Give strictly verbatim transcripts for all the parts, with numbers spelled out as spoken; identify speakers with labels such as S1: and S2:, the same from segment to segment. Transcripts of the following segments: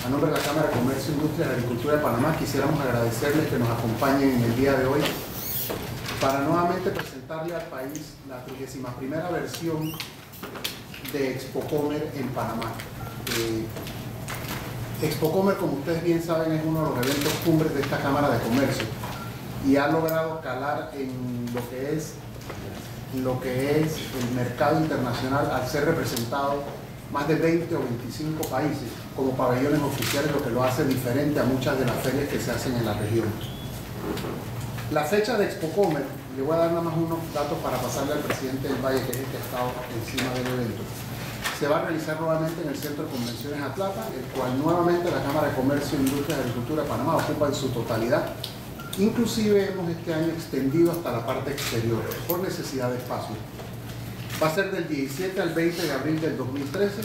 S1: A nombre de la Cámara de Comercio, Industria y Agricultura de Panamá, quisiéramos agradecerles que nos acompañen en el día de hoy para nuevamente presentarle al país la trigésima primera versión de Expocomer en Panamá. Eh, Expocomer, como ustedes bien saben, es uno de los eventos cumbres de esta Cámara de Comercio y ha logrado calar en lo que es, lo que es el mercado internacional al ser representado más de veinte o veinticinco países como pabellones oficiales, lo que lo hace diferente a muchas de las ferias que se hacen en la región. La fecha de Expocomer, le voy a dar nada más unos datos para pasarle al presidente del Valle, que es el que ha estado encima del evento. Se va a realizar nuevamente en el Centro de Convenciones Atlapa, el cual nuevamente la Cámara de Comercio, Industria y Agricultura de Panamá ocupa en su totalidad. Inclusive hemos este año extendido hasta la parte exterior por necesidad de espacio. Va a ser del diecisiete al veinte de abril del dos mil trece.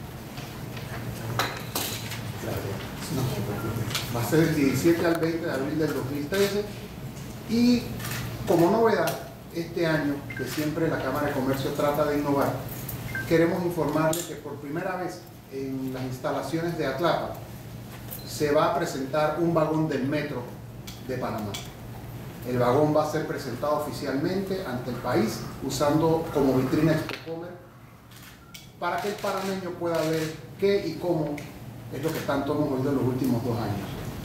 S1: No, va a ser del diecisiete al veinte de abril del dos mil trece. Y como novedad, este año, que siempre la Cámara de Comercio trata de innovar, queremos informarles que por primera vez en las instalaciones de Atlapa se va a presentar un vagón del metro de Panamá. El vagón va a ser presentado oficialmente ante el país usando como vitrina Expocomer para que el panameño pueda ver qué y cómo es lo que tanto hemos oído en los últimos dos años.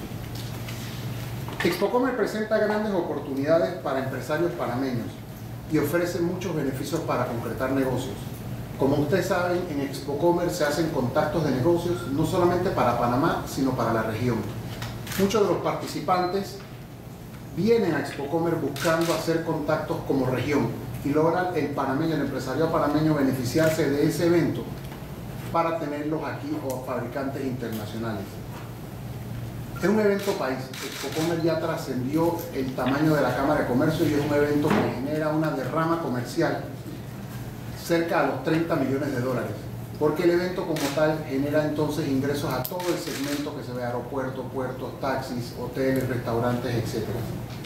S1: Expocomer presenta grandes oportunidades para empresarios panameños y ofrece muchos beneficios para concretar negocios. Como ustedes saben, en Expocomer se hacen contactos de negocios no solamente para Panamá, sino para la región. Muchos de los participantes vienen a Expocomer buscando hacer contactos como región y logran el panameño, el empresariado panameño beneficiarse de ese evento para tenerlos aquí o fabricantes internacionales. Es un evento país. Expocomer ya trascendió el tamaño de la Cámara de Comercio y es un evento que genera una derrama comercial cerca de los treinta millones de dólares, porque el evento como tal genera entonces ingresos a todo el segmento que se ve: aeropuertos, puertos, taxis, hoteles, restaurantes, etcétera.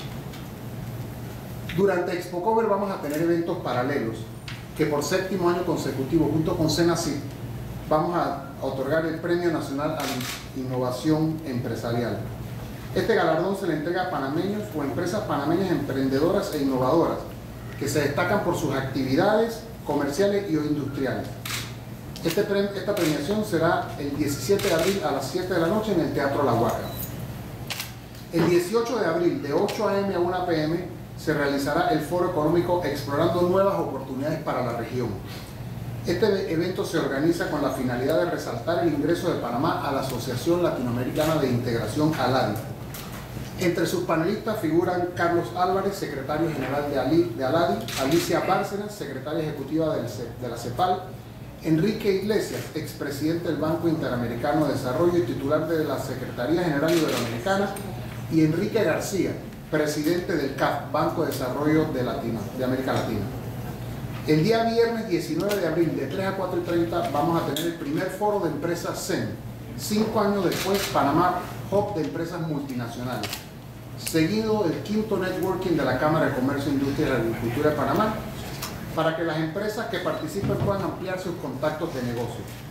S1: Durante Expocomer vamos a tener eventos paralelos que por séptimo año consecutivo, junto con Senacid, vamos a otorgar el Premio Nacional a la Innovación Empresarial. Este galardón se le entrega a panameños o empresas panameñas emprendedoras e innovadoras que se destacan por sus actividades comerciales y o industriales. Este pre esta premiación será el diecisiete de abril a las siete de la noche en el Teatro La Huaca. El dieciocho de abril de ocho a eme a una pe eme se realizará el Foro Económico Explorando Nuevas Oportunidades para la Región. Este evento se organiza con la finalidad de resaltar el ingreso de Panamá a la Asociación Latinoamericana de Integración, ALADI. Entre sus panelistas figuran Carlos Álvarez, secretario general de, Ali, de ALADI, Alicia Bárcenas, secretaria ejecutiva del, de la CEPAL, Enrique Iglesias, expresidente del Banco Interamericano de Desarrollo y titular de la Secretaría General Iberoamericana, y Enrique García, presidente del C A F, Banco de Desarrollo de, Latino, de América Latina. El día viernes diecinueve de abril, de tres a cuatro y treinta, vamos a tener el primer foro de empresas C E M. Cinco años después, Panamá Hub de Empresas Multinacionales. Seguido el quinto networking de la Cámara de Comercio, Industria y Agricultura de Panamá, para que las empresas que participen puedan ampliar sus contactos de negocio.